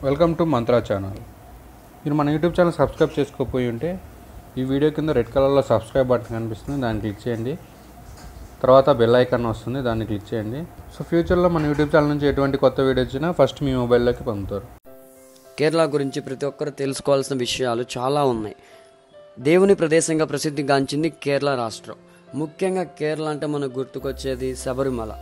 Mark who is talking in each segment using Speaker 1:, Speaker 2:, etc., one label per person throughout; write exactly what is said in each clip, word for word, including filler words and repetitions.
Speaker 1: Welcome to mantra channel. మీరు మన YouTube channel subscribe చేసుకోకపోయి ఉంటే ఈ వీడియో కింద రెడ్ కలర్లో సబ్స్క్రైబ్ బటన్ కనిపిస్తుంది, దాన్ని క్లిక్ చేయండి. తర్వాత బెల్ ఐకాన్ వస్తుంది, దాన్ని క్లిక్ చేయండి. సో ఫ్యూచర్లో మన యూట్యూబ్ ఛానల్ నుంచి ఎటువంటి కొత్త వీడియో వచ్చినా ఫస్ట్ మీ మొబైల్లోకి పొందుతారు.
Speaker 2: కేరళ గురించి ప్రతి ఒక్కరు తెలుసుకోవాల్సిన విషయాలు చాలా ఉన్నాయి. దేవుని ప్రదేశంగా ప్రసిద్ధిగాంచింది కేరళ రాష్ట్రం. ముఖ్యంగా కేరళ అంటే మనకు గుర్తుకొచ్చేది శబరిమల.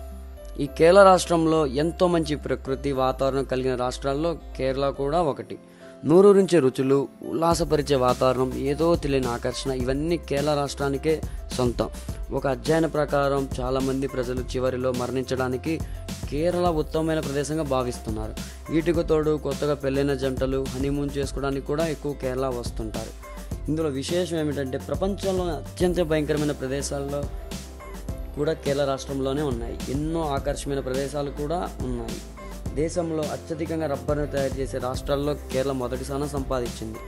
Speaker 2: ఈ కేరళ రాష్ట్రంలో ఎంతో మంచి ప్రకృతి వాతావరణం కలిగిన రాష్ట్రాల్లో కేరళ కూడా ఒకటి. నూరూరించే రుచులు, ఉల్లాసపరిచే వాతావరణం, ఏదో తెలియని ఆకర్షణ, ఇవన్నీ కేరళ రాష్ట్రానికే సొంతం. ఒక అధ్యయన ప్రకారం చాలామంది ప్రజలు చివరిలో మరణించడానికి కేరళ ఉత్తమమైన ప్రదేశంగా భావిస్తున్నారు. వీటికి తోడు కొత్తగా పెళ్ళైన జంటలు హనీమూన్ చేసుకోవడానికి కూడా ఎక్కువ కేరళ వస్తుంటారు. ఇందులో విశేషం ఏమిటంటే ప్రపంచంలోని అత్యంత భయంకరమైన ప్రదేశాల్లో కూడా కేరళ రాష్ట్రంలోనే ఉన్నాయి. ఎన్నో ఆకర్షణీయమైన ప్రదేశాలు కూడా ఉన్నాయి. దేశంలో అత్యధికంగా రబ్బర్ను తయారు చేసే రాష్ట్రాల్లో కేరళ మొదటి స్థానం సంపాదించింది.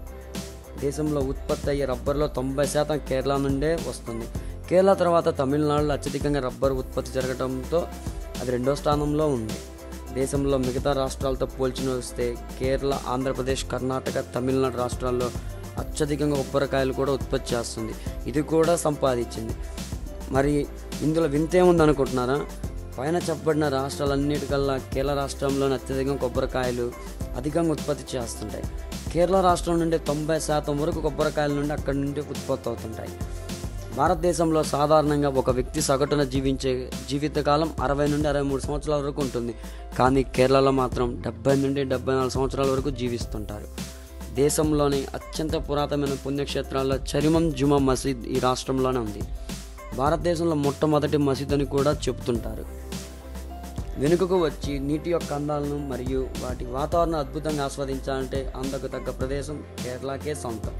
Speaker 2: దేశంలో ఉత్పత్తి అయ్యే రబ్బర్లో తొంభై శాతం కేరళ నుండే వస్తుంది. కేరళ తర్వాత తమిళనాడులో అత్యధికంగా రబ్బర్ ఉత్పత్తి జరగడంతో అది రెండో స్థానంలో ఉంది. దేశంలో మిగతా రాష్ట్రాలతో పోల్చి వస్తే కేరళ, ఆంధ్రప్రదేశ్, కర్ణాటక, తమిళనాడు రాష్ట్రాల్లో అత్యధికంగా కొబ్బరికాయలు కూడా ఉత్పత్తి చేస్తుంది. ఇది కూడా సంపాదించింది. మరి ఇందులో వింతేముంది అనుకుంటున్నారా? పైన చెప్పబడిన రాష్ట్రాలన్నిటికల్లా కేరళ రాష్ట్రంలోని అత్యధికంగా కొబ్బరికాయలు అధికంగా ఉత్పత్తి చేస్తుంటాయి. కేరళ రాష్ట్రం నుండి తొంభై శాతం వరకు కొబ్బరికాయల నుండి అక్కడి నుండి ఉత్పత్తి అవుతుంటాయి. భారతదేశంలో సాధారణంగా ఒక వ్యక్తి సగటున జీవించే జీవితకాలం అరవై నుండి అరవై మూడు సంవత్సరాల వరకు ఉంటుంది. కానీ కేరళలో మాత్రం డెబ్బై నుండి డెబ్బై నాలుగు సంవత్సరాల వరకు జీవిస్తుంటారు. దేశంలోని అత్యంత పురాతనమైన పుణ్యక్షేత్రాల్లో చరిమం జుమా మసీద్ ఈ రాష్ట్రంలోనే ఉంది. భారతదేశంలో మొట్టమొదటి మసీద్ అని కూడా చెబుతుంటారు. వెనుకకు వచ్చి నీటి యొక్క అందాలను మరియు వాటి వాతావరణం అద్భుతంగా ఆస్వాదించాలంటే అందుకు తగ్గ ప్రదేశం కేరళకే సొంతం.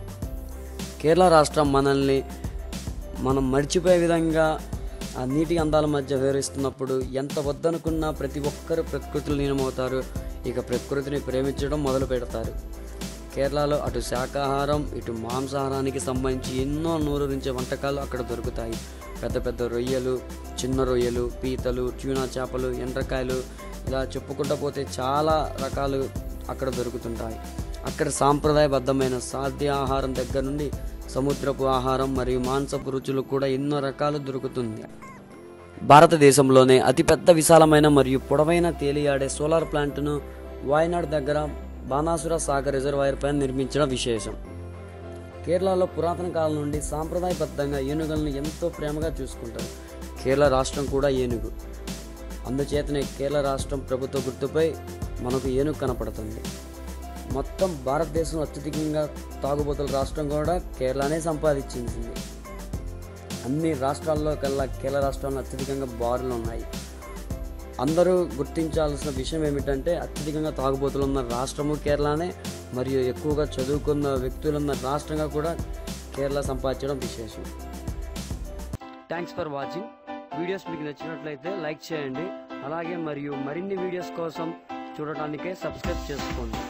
Speaker 2: కేరళ రాష్ట్రం మనల్ని మనం మర్చిపోయే విధంగా ఆ నీటి అందాల మధ్య వివరిస్తున్నప్పుడు ఎంత వద్దనుకున్నా ప్రతి ఒక్కరు ప్రకృతిలో లీనమవుతారు. ఇక ప్రకృతిని ప్రేమించడం మొదలు పెడతారు. కేరళలో అటు శాకాహారం ఇటు మాంసాహారానికి సంబంధించి ఎన్నో నూరూరించే వంటకాలు అక్కడ దొరుకుతాయి. పెద్ద పెద్ద రొయ్యలు, చిన్న రొయ్యలు, పీతలు, ట్యూనా చేపలు, ఎండ్రకాయలు, ఇలా చెప్పుకుంటూ పోతే చాలా రకాలు అక్కడ దొరుకుతుంటాయి. అక్కడ సాంప్రదాయబద్ధమైన సాధ్య ఆహారం దగ్గర నుండి సముద్రపు ఆహారం మరియు మాంసపు రుచులు కూడా ఎన్నో రకాలు దొరుకుతుంది. భారతదేశంలోనే అతిపెద్ద విశాలమైన మరియు పొడవైన తేలియాడే సోలార్ ప్లాంట్ను వాయనాడ్ దగ్గర బాణాసుర సాగర్ రిజర్వాయర్ పైన నిర్మించడం విశేషం. కేరళలో పురాతన కాలం నుండి సాంప్రదాయబద్ధంగా ఏనుగులను ఎంతో ప్రేమగా చూసుకుంటారు. కేరళ రాష్ట్రం కూడా ఏనుగు. అందుచేతనే కేరళ రాష్ట్రం ప్రభుత్వ గుర్తుపై మనకు ఏనుగు కనపడుతుంది. మొత్తం భారతదేశంలో అత్యధికంగా తాగుబోతుల రాష్ట్రం కూడా కేరళనే సంపాదించింది. అన్ని రాష్ట్రాల్లో కల్లా కేరళ రాష్ట్రంలో అత్యధికంగా బారులు ఉన్నాయి. అందరూ గుర్తించాల్సిన విషయం ఏమిటంటే అత్యధికంగా తాగుబోతులు ఉన్న రాష్ట్రము కేరళనే, మరియు ఎక్కువగా చదువుకున్న వ్యక్తులున్న రాష్ట్రంగా కూడా కేరళ సంపాదించడం విశేషం. Thanks for watching. వీడియోస్ మీకు నచ్చినట్లయితే లైక్ చేయండి. అలాగే మరియు మరిన్ని వీడియోస్ కోసం చూడటానికే సబ్స్క్రైబ్ చేసుకోండి.